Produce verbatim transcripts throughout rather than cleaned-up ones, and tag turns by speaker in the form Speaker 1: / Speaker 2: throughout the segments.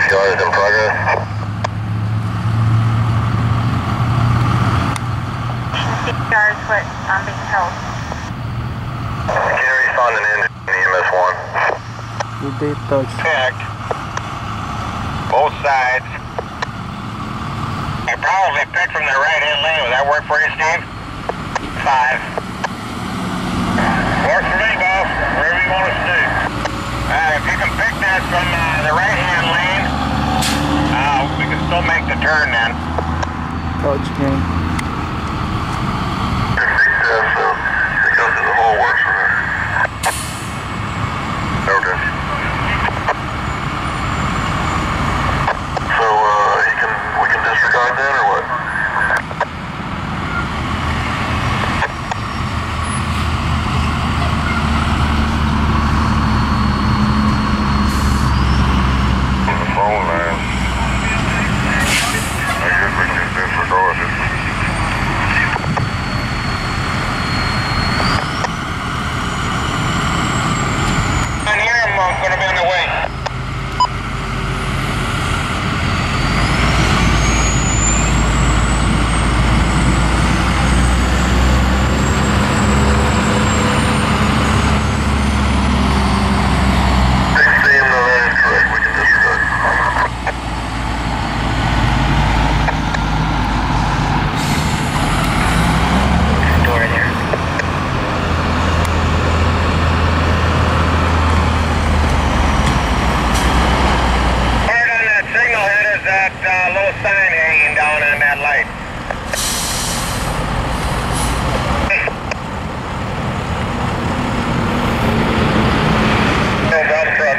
Speaker 1: Specialized in progress.
Speaker 2: C P R is what I'm being told.
Speaker 1: Can you respond an engine E M S one?
Speaker 3: You did touch.
Speaker 4: Checked. Both sides. I probably picked from the right hand lane. Would that work for you, Steve? Five. Works for me, boss. Wherever you want us to do. Uh, if you can pick that from uh, the right hand lane, uh, we can still make the turn then.
Speaker 3: Touch game.
Speaker 1: six seven, six up to the hole works for her. Okay. So, uh, he can, we can disregard that or what? On the phone line. I guess we can disregard it.
Speaker 4: And here I'm uh, going to be on the way.
Speaker 1: sixteen, no, that is correct. We can disregard.
Speaker 4: Door there. Hard on that signal head is that uh, little sign hanging down on that light. No dump truck.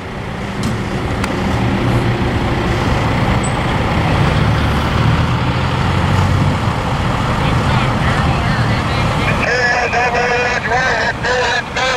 Speaker 4: Yeah, double edge right, let's go.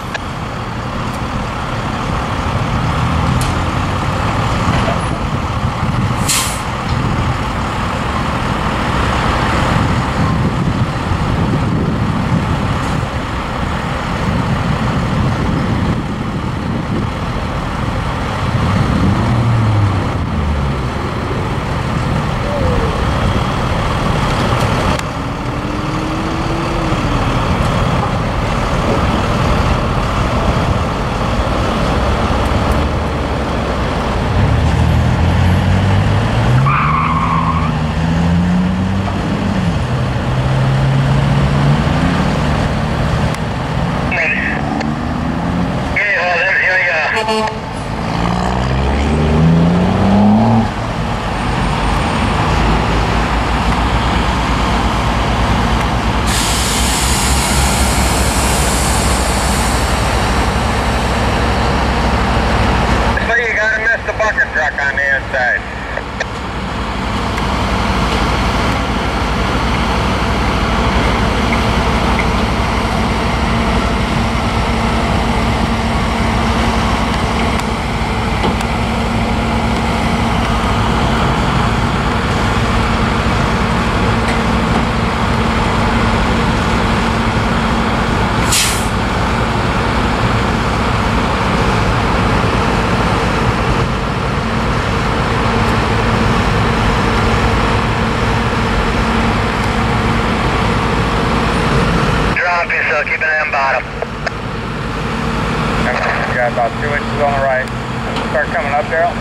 Speaker 4: Okay, well then, here we go. So you gotta miss the bucket truck on the inside. Drop you, so keep an eye on bottom.
Speaker 5: Got about two inches on the right. Start coming up, Daryl.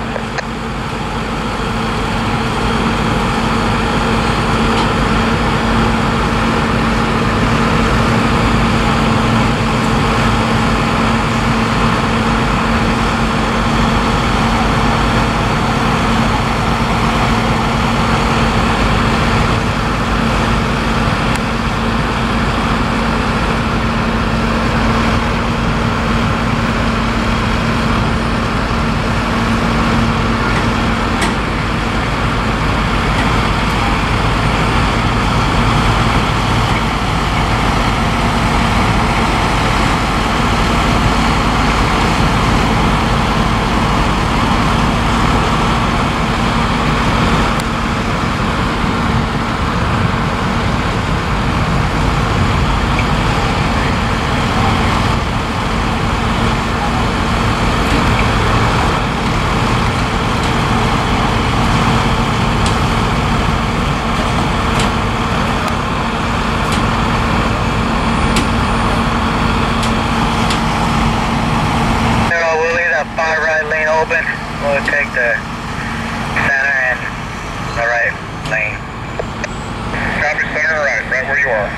Speaker 4: open. We'll take the center and the right lane.
Speaker 1: Copy, center right, right where you are.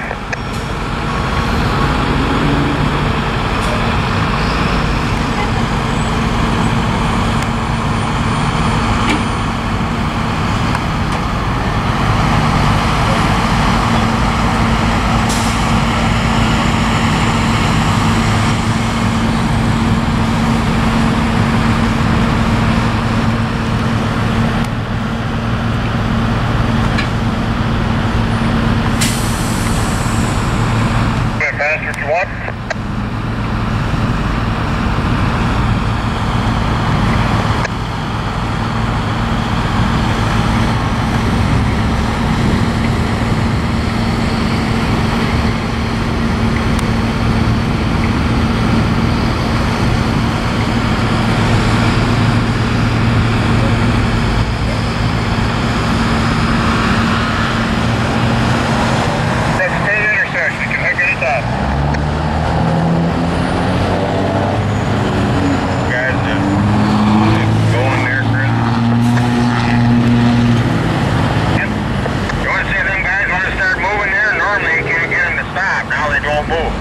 Speaker 1: Faster if you want. Next state intersection, you can hook it up. Guys, just going there, Chris. Yep. You want to see them guys want to start moving there? Normally you can't get them to stop. Now they don't move.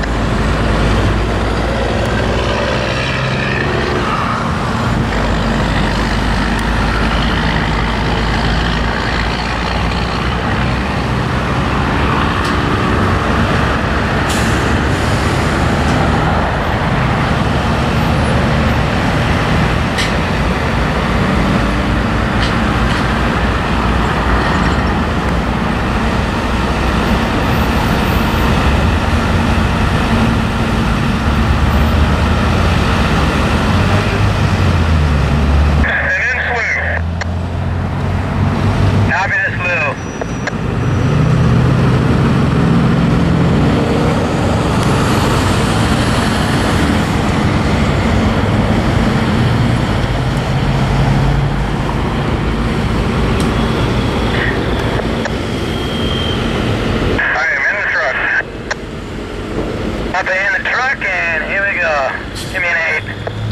Speaker 1: Up in the truck, and here we go. Give me an eight.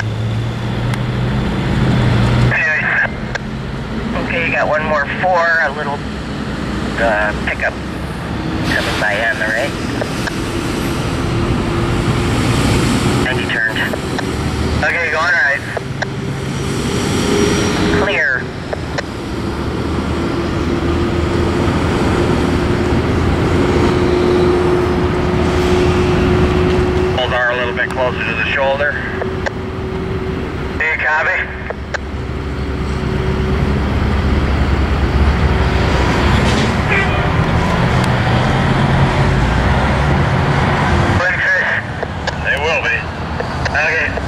Speaker 1: Anyways. Okay, you got one more four, a little uh, pickup coming by on the right. And you turned. Okay, going right. Clear. Are a little bit closer to the shoulder. Do you copy? They will be. Okay.